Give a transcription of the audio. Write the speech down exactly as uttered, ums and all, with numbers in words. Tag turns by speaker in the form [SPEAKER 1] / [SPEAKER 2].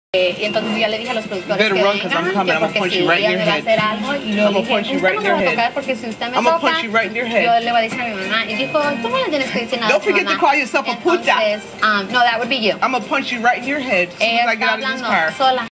[SPEAKER 1] Eh, y entonces yo le dije a los productores
[SPEAKER 2] Better
[SPEAKER 1] que
[SPEAKER 2] run, 'cause I'm
[SPEAKER 1] vengan,
[SPEAKER 2] coming.
[SPEAKER 1] que
[SPEAKER 2] I'm gonna
[SPEAKER 1] porque
[SPEAKER 2] punch
[SPEAKER 1] si
[SPEAKER 2] you right in
[SPEAKER 1] ella
[SPEAKER 2] your
[SPEAKER 1] me va a
[SPEAKER 2] head.
[SPEAKER 1] hacer algo, y luego
[SPEAKER 2] I'm gonna
[SPEAKER 1] dije,
[SPEAKER 2] punch you
[SPEAKER 1] usted
[SPEAKER 2] right
[SPEAKER 1] no
[SPEAKER 2] in
[SPEAKER 1] me
[SPEAKER 2] your
[SPEAKER 1] va a
[SPEAKER 2] head.
[SPEAKER 1] tocar porque si usted me
[SPEAKER 2] I'm gonna
[SPEAKER 1] toca,
[SPEAKER 2] punch you right in your head.
[SPEAKER 1] yo le voy a decir a mi mamá. Y dijo, tú no le tienes que decir nada
[SPEAKER 2] Don't
[SPEAKER 1] a tu
[SPEAKER 2] forget to
[SPEAKER 1] mamá.
[SPEAKER 2] call yourself a puta.
[SPEAKER 1] Entonces, um, no, that would be you.
[SPEAKER 2] I'm gonna punch you right in your head as soon
[SPEAKER 1] Ella
[SPEAKER 2] as I get
[SPEAKER 1] está
[SPEAKER 2] out of this
[SPEAKER 1] hablando
[SPEAKER 2] car.
[SPEAKER 1] sola.